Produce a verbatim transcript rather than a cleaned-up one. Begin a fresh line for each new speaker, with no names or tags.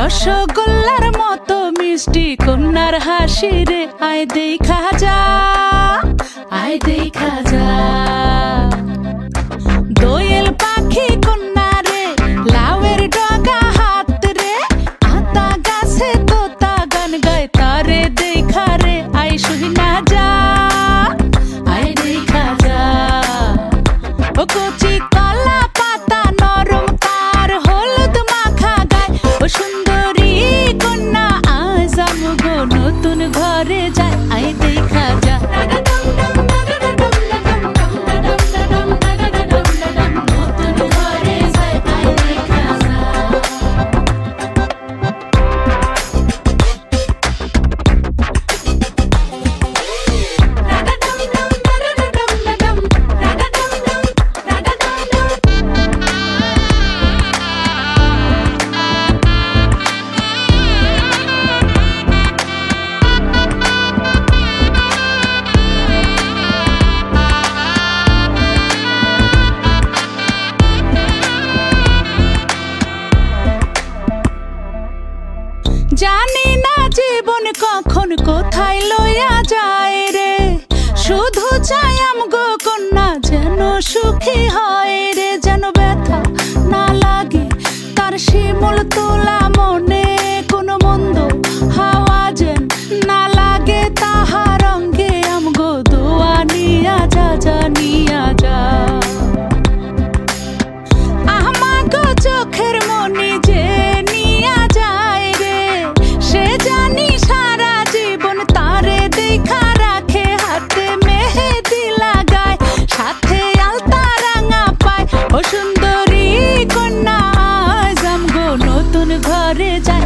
রসগোল্লার মতো মিষ্টি কন্যার হাসি রে, আয় দেখা যা, আয় দেখা যা। দোয়েল পাখি কন্যা রে, লাউয়ের ডগা হাত রে, আতা গাছে তোতা গান গায় তারে দেখা রে, আয় শুনা যা, আয় দেখা যা। ও কচি কলা পাতা নরম তার হলুদ মাখা গায়, ও সুন্দরী কন্যা আজ আমগো নতুন ঘরে যায়, আয় দেখা যা। জানি না জীবন কখন কোথায় লইয়া যায় রে, শুধু চাই আমগো কন্যা যেন সুখী হয় রে, যেন ব্যথা না লাগে তার শিমুল তোলা মনে, কোনো মন্দ হাওয়া যেন না লাগে তাহার অঙ্গে, আমগো দোয়া নিয়া যা, যা নিয়া যা। আমাগো চোখের মনি যে নিয়া যায় রে, সে জানি সারা জীবন তারে দেখা রাখে, হাতে মেহেদি লাগায় সাথে আলতা রাঙা পায়, ও সুন্দরী কন্যা আজ আমগো নতুন ঘরে যায়।